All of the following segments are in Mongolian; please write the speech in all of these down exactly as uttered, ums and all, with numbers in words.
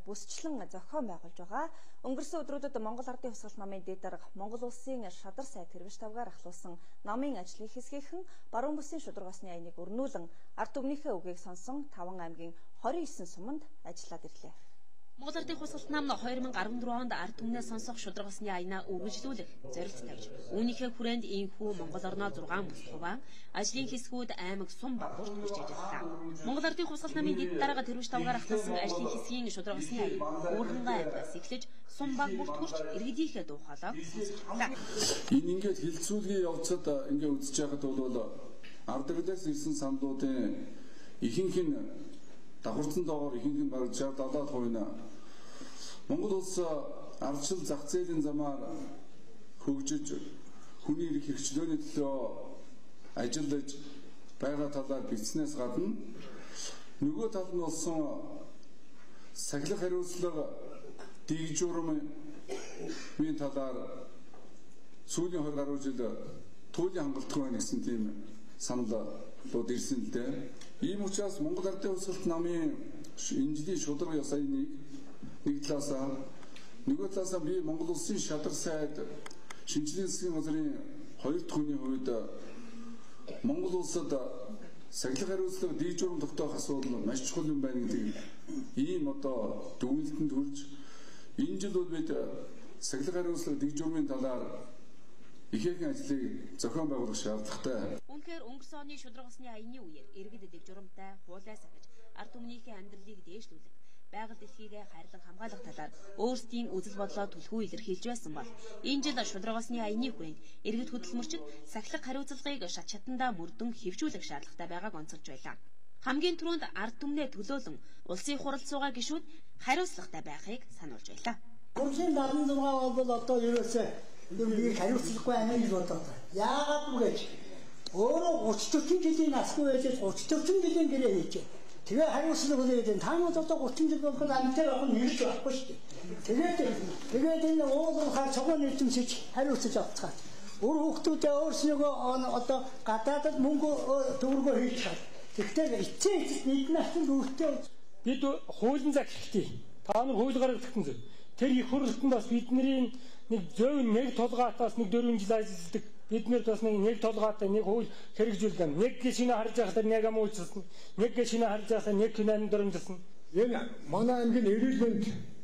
бүсчлэн зохион байгуулж байгаа. Өнгөрсөн өдрүүдэд Монгол Ардын Хувьсгалт намын дэд дарга Монгол Улсын шадар сайд тэрвэж тавгаар ахлуулсан намын ажлын хэсгийнхэн баруун бүсийн шударга усны аяныг өрнүүлэн ард түмнийхээ үгийг сонсон Таван аймгийн хорин есөн суманд ажиллаад ирлээ. Монгол Ардын Хувьсгалт нам две тысячи дөрвөн онд ард түмнээ сонсох шударга усны аянаа үргэлжлүүлэх зорилт тавьж, үүнийхээ хүрээнд инхүү Монгол орноо зургаан бүс хуваа ажлын хэсгүүд аймаг сум багуурт хүрч ажиллаа. Монгол Ардын Хувьсгалт намын дэд дарга тэрвэж тавгаар ахлуулсан ажлын хэсгийн шударга усны аян Уурхангай аймгаас эхлэж сум багуурт хүрч иргэдийнхээ дуу хоолойг сонсож байлаа. Энэ ингээд хилцүүлгийн явцад ингээд үзэж байхад бол ард иргээс ирсэн самлуудын ихэнх нь давхарцсан доогоор ихэнх нь бараг шийдвэр дагаад хувина Монгол улс ардчил зах зээлийн замаар хөгжиж хүний эрх хэрэгчлөөний төлөө ажиллаж байгаа талаар бичснээс гадна нөгөө тал нь болсон сахилах хариуцлага дээгжүүрмийн талаар сүүлийн хоёр гаруй жил туйлын хангалттай байна гэсэн тийм саналууд ирсэн л дээ. Ийм учраас Монгол Ардын Хувьсгалт намын энэ жилийн шударга ёс аяныг нэг талаасаа нөгөө талаасаа би Монгол Улсын шадар сайд шинжилгээ засгийн газрын хоёр дахь хүний хувьд Монгол улсад сахилах хариуцлага дээгжүүрэн тогтоох асуудал маш чухал юм байна гэдэг ийм одоо дүгнэлтэнд хүрж энэ жил бол бид сахилах хариуцлага дээгжүүрийн талаар ихээхэн ажлыг зохион байгуулах шаардлагатай. Үнэхээр өнгөрсөн оны шударга усны аяны үеэр иргэд дээгжүүрэмтэй хуулиа сахиж ард түмнийхээ амьдралыг дээшлүүлэх, байгаль дэлхийгээ хайрлан хамгаалах талаар өөрсдийн үзэл бодлоо түлхүү илэрхийлж байсан бол энэ жил шударга усны аяны хүрээнд иргэд хөдөлмөрчид сахилах хариуцлагыг шат шатандаа мөрдөн хэвжүүлэх шаардлагатай байгааг онцолж байлаа. Хамгийн түрүүнд ард түмнээ төлөөлөн улсын хурал суугаа гишүүд хариуцлагатай байхыг сануулж байлаа. Улсын дарны зургаа бол одоо ерөөсөө нэг хариуцлагагүй амин гэж боддог. Яагаад вэ гэж өөрөө гуч төрчин жилийн насгүй байж гуч төрчин жилийн гэрээ хийжээ. Тэгээ хариуцлага үлээж таамаг одоо гучин жил болох амьтаа явах нь нэрч байхгүй шүү дээ. Тэгээд тэгээд энэ уулуурхай цогон нийтэмсэж хариуцж авцгаа. Өөр хүүхдүүдээ өөрснийгөө одоо гадаадд мөнгө төгрөгөө хийж чад. Тэгтээ эцээ эцэст нийтнээсээ дүүртэй бид хуулийн захиралтай. Та нар хууль гаргадаг зүйл. Тэр их хурлтанд бас бидний нэг зөв нэг толгоотоос нэг дөрвөн жил ажилладаг. Бид нэр бас нэг толгоотой нэг хууль хэрэгжүүлдэг. Нэг гişini харж байхдаа нэг ам үйлчилсэн. Нэг гişini харж байхдаа нэг кинонд дөрөмжсөн. Энэ манай аймгийн эрүүлэнд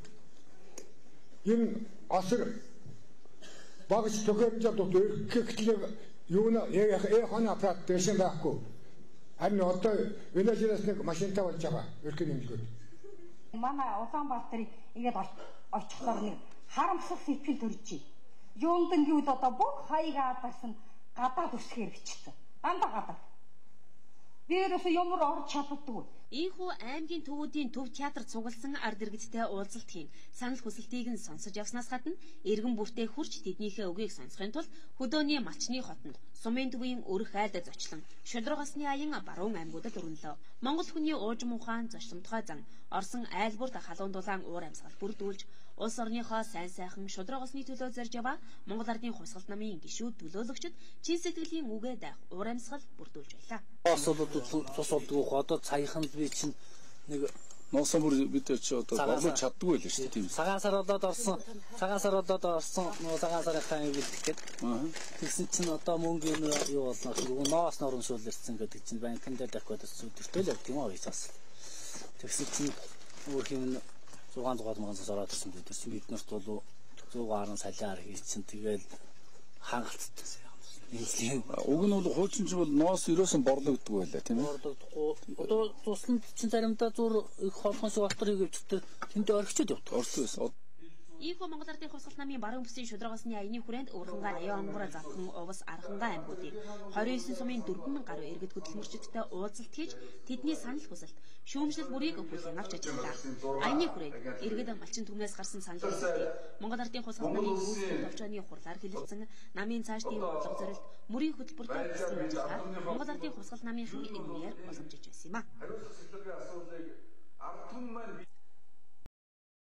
энэ асар багш төхөөрөмжөд өгөхөд юу нэ яг хана аппарат дэшин байхгүй. Харин одоо энэжээс нэг машинтай болж байгаа. Өрхөн нэмжлүүд. Манай Улаанбаатарыг ингээд очихлоор нэг харамсах сэтгэл төржий. Юунд нь одоо бүх хаягаа барсан гадаад үсгээр бичсэн. Дандаа гадаад. Би ерөөсөө ямар орж чаддаггүй. Ийхүү аймгийн төвүүдийн төв театрт цугласан ард иргэдтэй уулзалт хийн санал хүсэлтийг нь сонсож явснаас гадна эргэн бүртээ хурж тэднийхээ үгийг сонсохын тулд хөдөөний малчны хотонд сумын төвийн өрх айлд зочлон шударга усны аян баруун аймагуудад өрнөлөө. Монгол хүний уужим ухаан зочломтгой зан Орсон айлбурт халуун дулаан уур амьсгал бүрдүүлж улс орныхоо сайн сайхан шударга усны төлөө зорж яваа Монгол Ардын Хувьсгалт намын гишүүд төлөөлөгчд чин сэтгэлийн үгээ даах уур амьсгал бүрдүүлж байлаа. Цус болдгоо одоо цааханд би чинь нэг носон бүр бид ч одоо борлуулж чаддгүй л шүү дээ тийм. Цагаан сар болоод орсон. Цагаан сар болоод орсон. Нөө цагаан сарын хаан бэлтгэхэд. Тэгсэн чинь одоо мөнгө юу болно гэвэл ноос норомшуулсан гэдэг чинь банкнд дээр дахиад зүдэртэй л тийм үү хийсас. Тэгсэн чинь өөр юм зугаан зугаад мангас ороод ирсэн бид чинь бид нарт бол зугаар нь салиар хийсэн тэгэл хангалттай. Уг нь бол хуучин чинь бол ноос ерөөсөн борлогддог байлаа тийм ээ. Борлогдохгүй. Одоо тусланд чинь заримдаа зур их холхон шугалтар хийгээвчтэй тэнд орхичод явдаг. Орсон. Ийхүү Монгол Ардын Хувьсгалт намын баруун бүсийн шударга усны аяны хүрээнд Уурхангай, Аян онгор, Завхан, Увас, Архангай аймагуудын двадцать девять сумын дөрвөн мянган гаруй иргэд хөдөлмөрчдтэй уулзалт хийж тэдний санал хүсэлт, шүүмжлэл бүрийг хүлээн авч ажиллаа. Аяны хүрээнд иргэд малчин түмнээс гарсан санал хүсэлтийг Монгол Ардын Хувьсгалт намын үүсгэн товчооны хурлаар хэлэлцэн намын цаашдын бодлого зорилт мөрийн хөтөлбөртэй бэлтгэн ажиллагаа Монгол Ардын Хувьсгалт намынхын иргэнээр боломжиж байсан юм а.